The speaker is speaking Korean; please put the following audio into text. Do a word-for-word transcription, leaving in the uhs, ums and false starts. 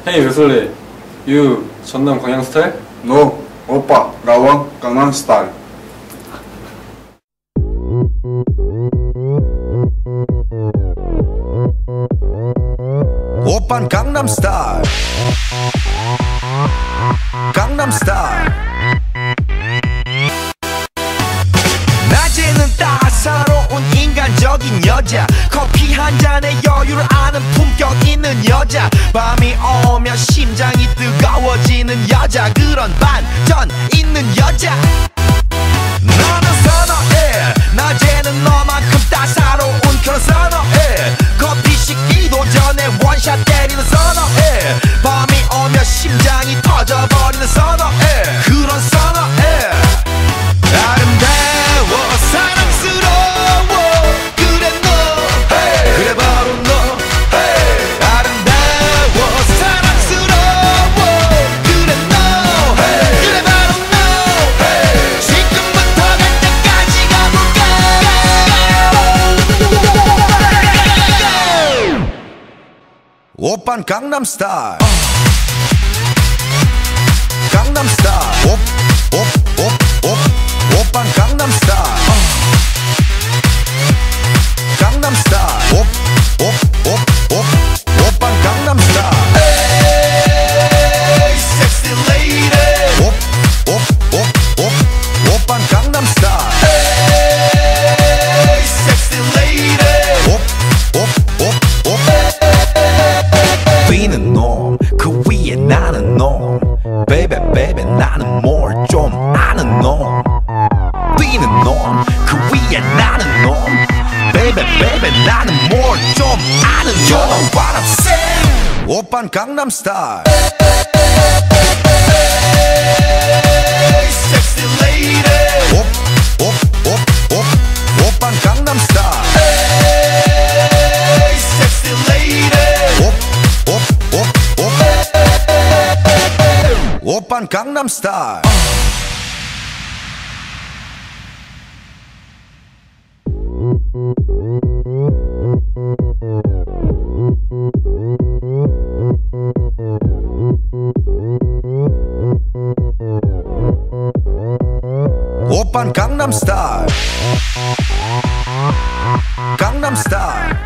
헤이 웨슬리, 유 전남 광양 스타일? No, 오빠, 라왕 강남 스타일. 오빤 강남 스타일, 강남 스타일. 낮에는 따사로운 인간적인 여자, 커피 한 잔에 여유를 아는 품격 있는 여자, 밤이 오면 심장이 뜨거워지는 여자, 그런 반전 있는 여자. 너는 선호해, 낮에는 너만큼 따사로운 그런 선호해. 커피 식기도 전에 원샷 때리는 선호해. 밤이 오면 심장이 터져버리는 선호해. 그런 선호해. 아름다워 사랑스러워 그래 너, hey. 그래 바로 너, hey. 아름다워 사랑스러워 그래 너, hey. 그래 바로 너, hey. 지금부터 갈 때까지 가볼까. 오빤 강남 스타일, 강남 스타일. 옵옵옵옵 오빤 강남 스타일, 강남 스타일. 옵옵옵옵 오빤 강남 스타일. Hey, sexy lady. 옵옵옵옵 오빤 강남 스타일. Hey, sexy lady. 옵옵옵옵 비는 놈, 그 위에 나는 놈. Baby, baby, 나는 뭘 좀 아는 놈. 비는 놈, 그 위에 나는 놈. Baby, baby, 나는 뭘 좀 아는 놈. You know what I'm saying? 오빤 강남 스타일. Hey, sexy lady. 옵, 옵, 옵, 옵 오빤 강남 스타일. Hey, sexy lady. 옵, 옵, 옵, 옵 오빤 강남 스타일. 오빤 강남 스타일, 강남 스타일.